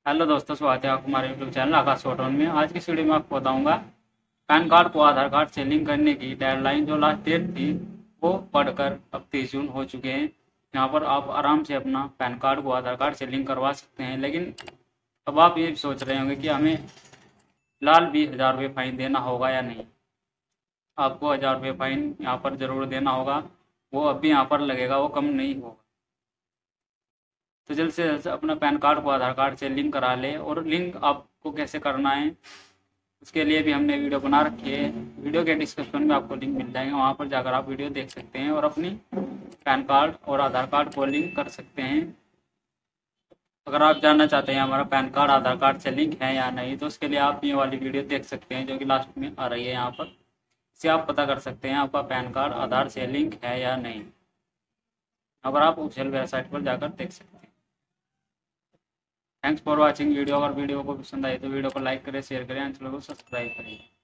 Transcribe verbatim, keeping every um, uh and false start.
Hello दोस्तों, स्वागत है आपको हमारे यूट्यूब चैनल आकाश फोटोन में। आज की इस वीडियो में आपको बताऊंगा पैन कार्ड को आधार कार्ड से लिंक करने की डेडलाइन जो लास्ट डेट थी वो बढ़कर अब तीस जून हो चुके हैं। यहाँ पर आप आराम से अपना पैन कार्ड को आधार कार्ड से लिंक करवा सकते हैं। लेकिन अब आप ये सोच रहे होंगे कि हमें फिलहाल भी हज़ार रुपये फ़ाइन देना होगा या नहीं। आपको हज़ार रुपये फ़ाइन यहाँ पर ज़रूर देना होगा। वो अब भी यहाँ पर लगेगा, वो कम नहीं होगा। तो जल्द से जल्द अपना पैन कार्ड को आधार कार्ड से लिंक करा ले। और लिंक आपको कैसे करना है उसके लिए भी हमने वीडियो बना रखी है। वीडियो के डिस्क्रिप्शन में आपको लिंक मिल जाएगा, वहाँ पर जाकर आप वीडियो देख सकते हैं और अपनी पैन कार्ड और आधार कार्ड को लिंक कर सकते हैं। अगर आप जानना चाहते हैं हमारा पैन कार्ड आधार कार्ड से लिंक है या नहीं, तो उसके लिए आप ये वाली वीडियो देख सकते हैं जो कि लास्ट में आ रही है। यहाँ पर इससे आप पता कर सकते हैं आपका पैन कार्ड आधार से लिंक है या नहीं। अगर आप ऑफिशियल वेबसाइट पर जाकर देख सकते हैं। Thanks for watching video. अगर वीडियो को पसंद आए तो वीडियो को लाइक करें, शेयर करें, चैनल को सब्सक्राइब करें।